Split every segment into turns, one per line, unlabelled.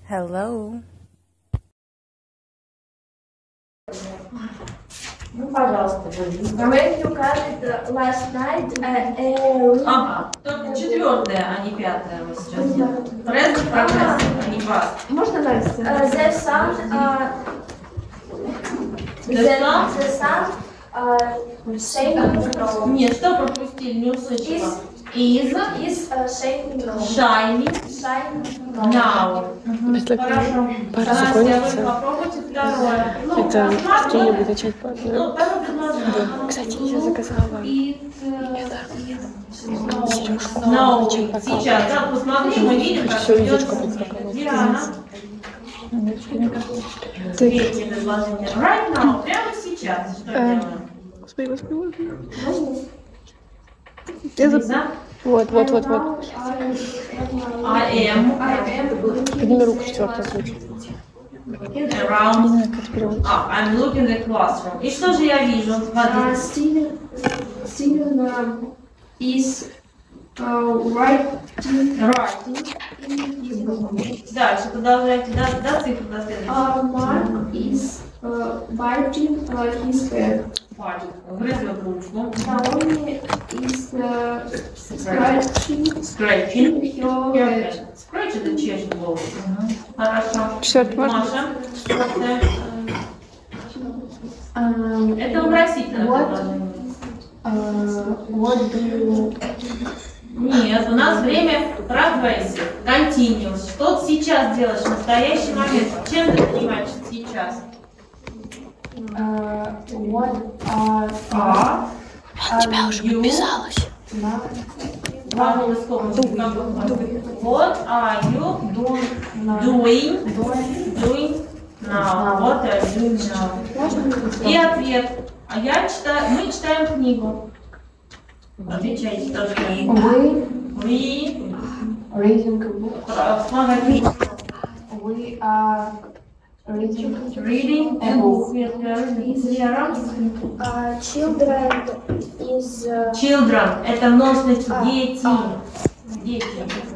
Hello.
Ну, пожалуйста,
When you got it last night,
ага, только четвертое, а не пятое мы сейчас делаем. Present progressive, а не past.
можно Настя? The sun, shaking.
Нет, что пропустили, не услышала. Is
Shining
now. Хорошо.
Пара
Настя,
закончится.
вы попробуйте второе. Ну,
Это
посмотрим.
что-нибудь начать по одной.
Ну, второе предложение.
Кстати, я заказала сережку.
No, сейчас, да, посмотри, мы видим, как
Все,
идет
яичко подстрокало.
Диана. Третье предложение. Right now, прямо сейчас. Что делаем?
Господи.
Лиза?
Вот.
I am
Подними руку, четвертая звучит.
around. I'm looking at the classroom. И что же я вижу? Смотри.
Steven is writing.
Дальше продолжайте. До цифры до следующей.
Mark is biting his pen.
Грызет ручку.
Naomi is scratching
Scratching.
her head.
Scratch это чешет волосы. Хорошо.
Четвертый можно?
Маша. Это вопросительное предложение.
What do you...
Нет, у нас время progressive, continuous. Что ты сейчас делаешь в настоящий момент? Чем ты занимаешься сейчас?
What
Тебя уже подписалась.
Глагол из скобочек. What are you doing now? What are you doing now? И ответ. А я читаю, мы читаем книгу. Отвечайте тоже книгу. We
reading a book?
Помогите.
We are
Reading a book. Вера.
Children is
Children. Это множественность дети. Дети.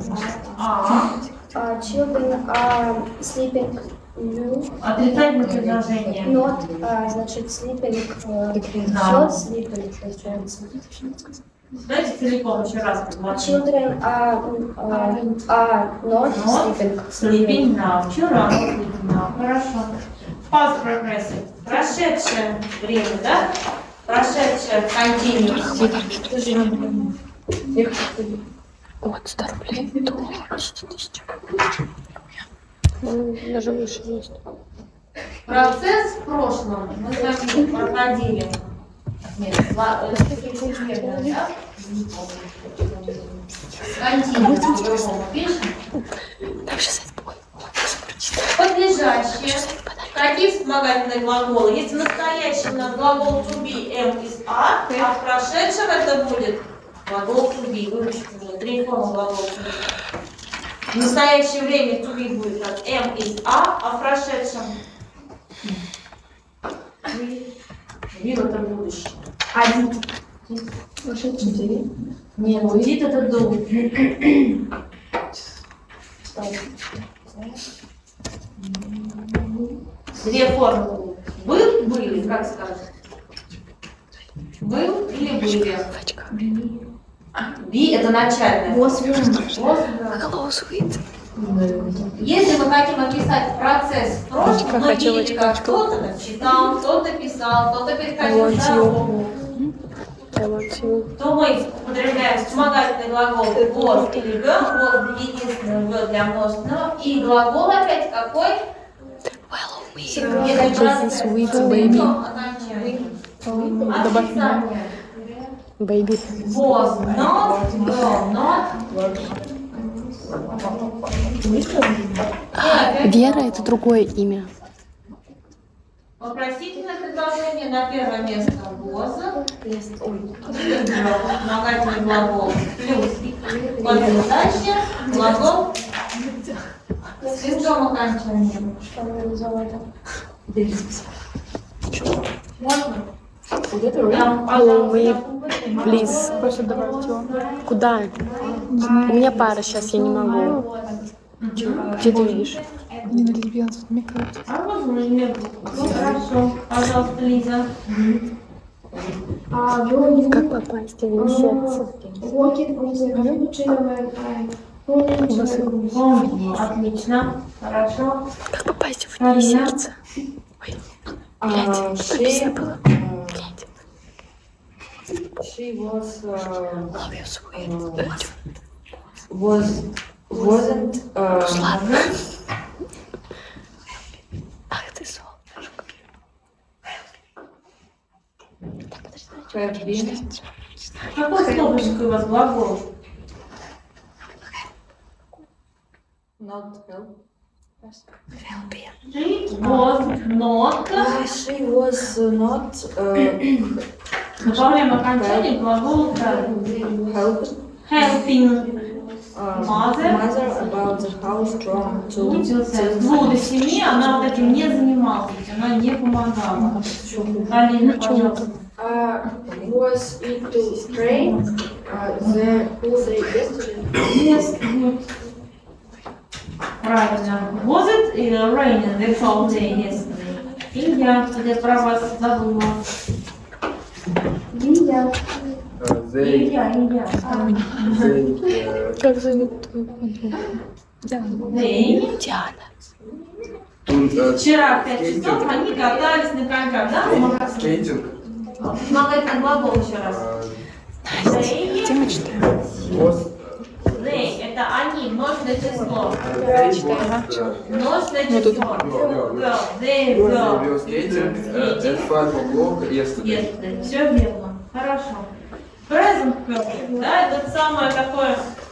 children are sleeping.
Отрицательное предложение.
Not, значит, sleeping.
Да.
Not sleeping, получается.
Давайте целиком еще раз предложим.
Children are not sleeping.
Sleeping now. Вчера sleeping now. Хорошо. Past progressive. Прошедшее время, да? Прошедшее continuous.
Вот, 100 рублей. 10 тысяч. Даже выше есть.
Процесс в прошлом мы с вами проходили. Нет, чрезмерно, да? Continuous по-другому пишем.
Там сейчас это будет.
Подлежащие. Какие вспомогательные глаголы? Если в настоящем у нас глагол to be, am is are, а в прошедшем это будет глагол to be. Выучите уже 3 формы глагола to be. В настоящее время to be будет как am is are, а в прошедшем will это будущее.
Один. Прошедший день.
Нет, did это do. Две формы. Был, были, как скажешь? Был или были? Би это начальное. Если мы хотим описать процесс в прошлом, мы видели, как кто-то читал, кто-то писал, кто-то переходил в дорогу, то мы употребляем вспомогательный глагол was или were, was единственный ввод для множественного, и глагол опять какой?
Sweet baby. Добавь baby.
Was not, will not.
Вера — это другое имя.
Вопросительное предложение на первое место was. Вспомогательный глагол плюс. Подлежащее глагол с лицом окончания. Можно?
Follow me, please. Куда? У меня пара сейчас, я не могу. Где ты видишь?
Не на лесбиянство, мне кажется.
А можно мне букву? Ну, хорошо. Пожалуйста, Лиза.
Как попасть в ее сердце?
Walking on the mountain when I fall into the
Отлично. Хорошо.
Как попасть в ее
Марина.
сердце?
She
Блядь.
she was
Love you, sweet.
wasn't
Ах ты солнышко. Так, подожди.
have been
Какой словышко у вас глагол?
not help.
She was not.
She was not
Добавляем окончание глагола helping
mother about the house from
Учился с 2 до 7, она вот этим не занималась, она не помогала. Алина, пожалуйста.
was it to train the whole day yesterday?
Yes, good. Правильно. Was it raining the whole day yesterday? Илья, я про вас забыла.
Илья.
Илья.
Как зовут твою подругу? Диана.
День.
Диана.
Вчера в 5 часов они катались на коньках, да?
Скейтинг.
Вспомогательный глагол еще раз. They.
Где мы читаем?
They. Это они, множественное число. Множественное
Ну, тут-
число.
No.
Girl. They
We
go.
were skating at
Skating.
5 o'clock yesterday.
Yesterday. Все верно. Хорошо. Present perfect, да, это самое такое